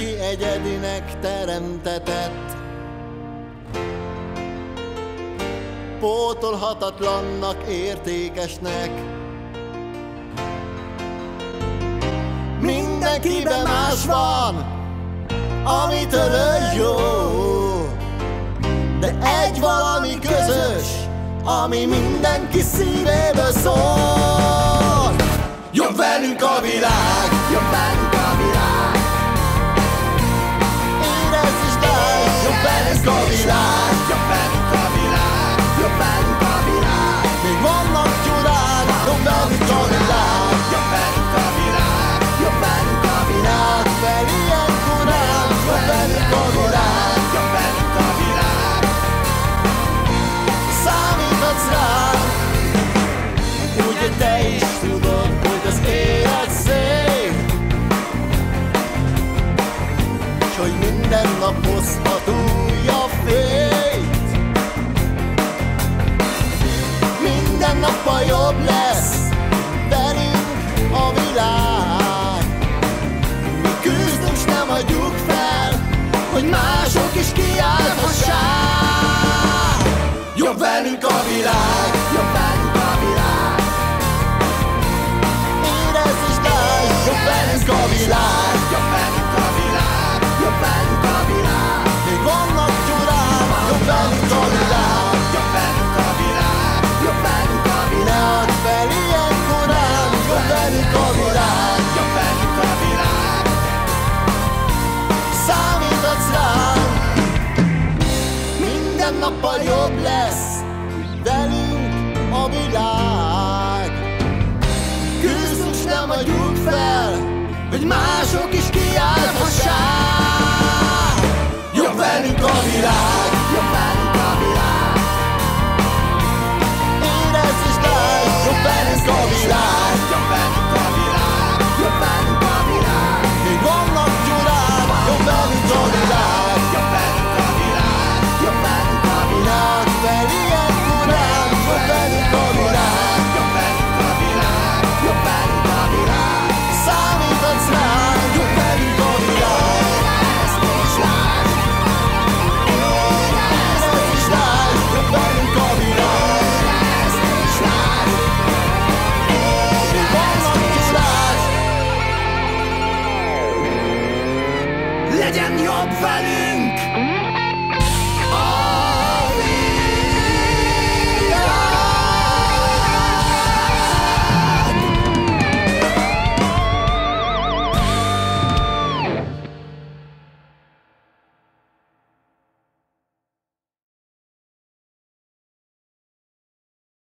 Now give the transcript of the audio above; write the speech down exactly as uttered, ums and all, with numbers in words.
Mindenki egyedinek teremtetett, pótolhatatlannak, értékesnek. Mindenkiben más van, amitől jó, de egy valami közös, ami mindenki szívéből szól. Jobb velünk a világ, jobb velünk a világ. Érezd is meg, jobb velünk a világ, jobb velünk a világ, jobb velünk a világ. Még vannak csodák, jobb velünk a világ, jobb velünk a világ, jobb velünk a világ. Fel ilyenkor ám, jobb velünk a világ, jobb velünk a világ. Számíthatsz rám, úgy, hogy te is tudod, hogy az élet szép, s hogy minden nap hozhat újabb fényt. Minden nappal jobb lesz velünk a világ. Mi küzdünk, s nem adjuk fel, hogy mások is kiállhassák. Jobb velünk a világ, jobb velünk a világ. Érezd is meg, jobb velünk a világ, jobb velünk a világ, jobb velünk a világ. Még vannak csodák, jobb velünk a világ, jobb velünk a világ, jobb velünk a világ. Fel ilyenkor ám, jobb velünk a világ, jobb velünk a világ. Számíthatsz rám, minden nappal jobb lesz velünk a világ. Küzdünk, s nem adjuk fel, hogy mások is kiállhassák. Jobb velünk a világ, jobb velünk a világ. Érezd is meg, jobb velünk a világ, jobb velünk a világ, jobb velünk a világ. Még vannak csodák, jobb velünk a világ, jobb velünk a világ, jobb velünk a világ. Fel ilyenkor ám, jobb velünk a világ, jobb velünk a világ, jobb velünk a világ. Számíthatsz rám, jobb velünk a világ. Érezd is meg, érezd is meg, jobb velünk a világ. Érezd is meg, még vannak csodák. Legyen jobb velünk!